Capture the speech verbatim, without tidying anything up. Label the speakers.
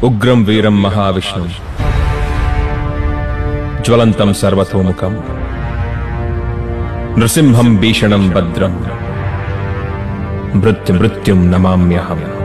Speaker 1: उग्रं वीरं महाविष्णुं ज्वलन्तं सर्वतोमुखं नृसिंहं भीषणं भद्रं मृत्युमृत्युं नमाम्यहम्।